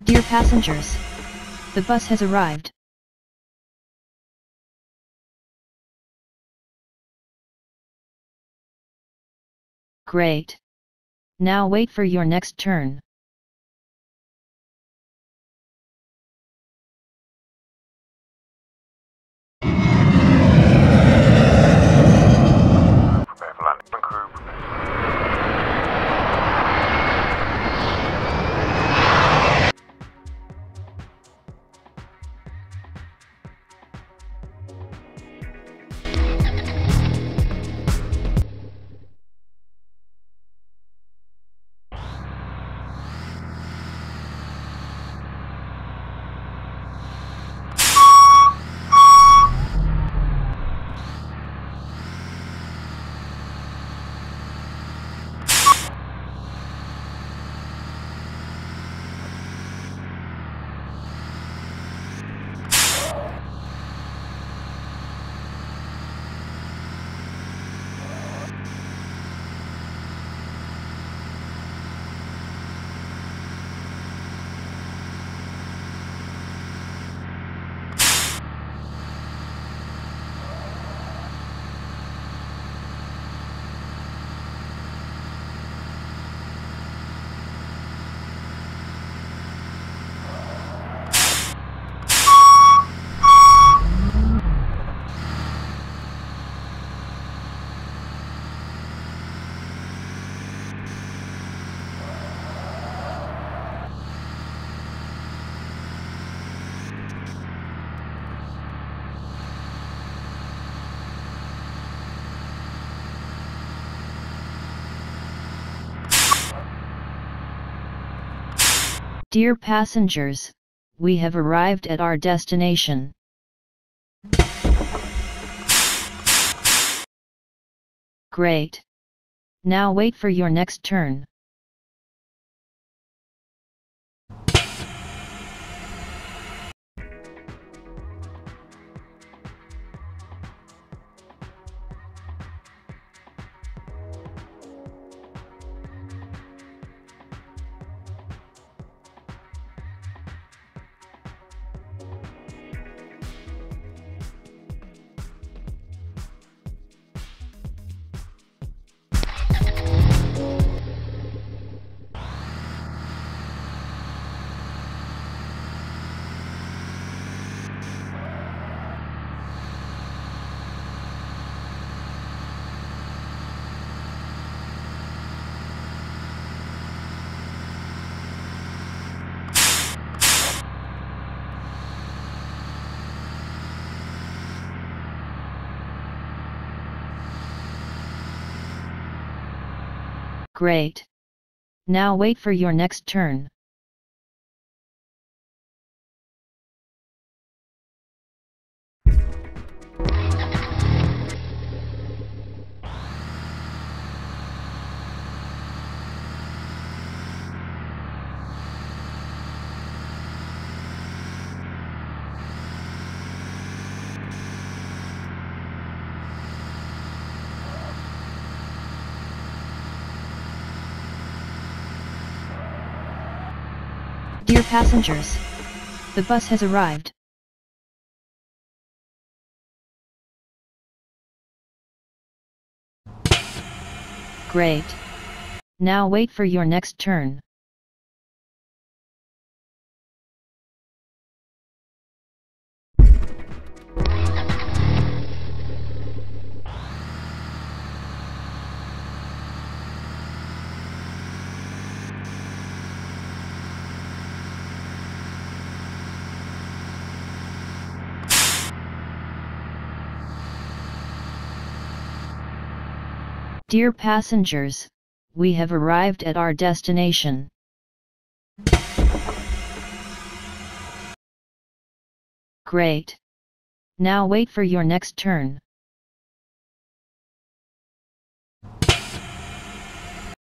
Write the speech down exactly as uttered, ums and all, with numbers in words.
Dear passengers, the bus has arrived. Great. Now wait for your next turn. Prepare for landing, crew. Dear passengers, we have arrived at our destination. Great. Now wait for your next turn. Great. Now wait for your next turn. Dear passengers, the bus has arrived. Great. Now wait for your next turn. Dear passengers, we have arrived at our destination. Great. Now wait for your next turn.